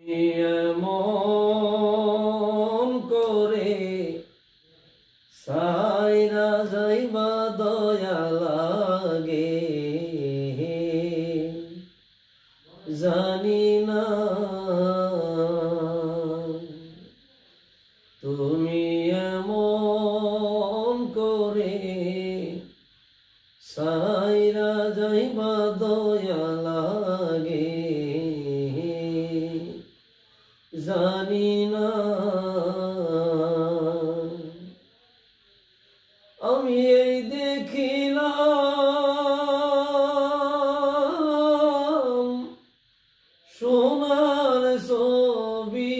এমন করে সাইরা যাইবা দয়া লাগে জানি না তুমি এমন করে সাইরা যাইবা দয়া লাগে জানি না আমি এই দেখিলাম সোনার ছবি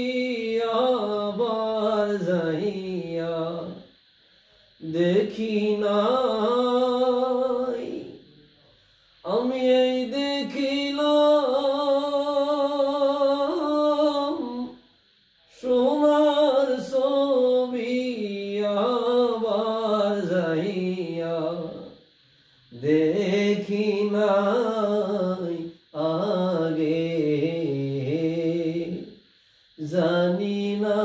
আবার যাইয়া দেখি নাই আমি এই দেখিলাম সোনার ছবি আবার যাইয়া দেখি নাই আগে জানি না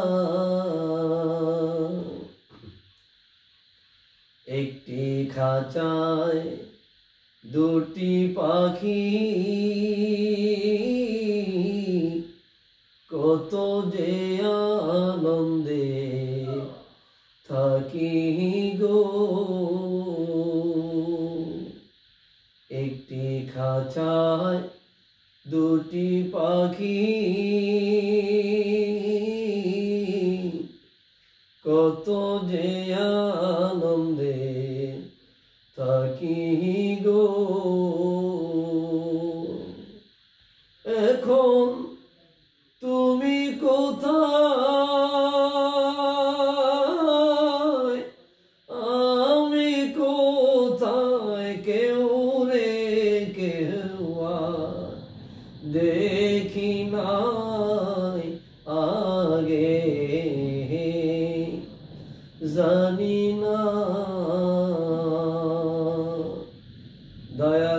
একটি খাঁচায় দুটি পাখি কত যে আনন্দে থাকি গো একটি খাঁচায় দুটি পাখি কত যে আনন্দে থাকি গো এখন তুমি কোথায় আমি কোথায় কেউ রে কেউ দেখি নাই আগে জানি না দয়া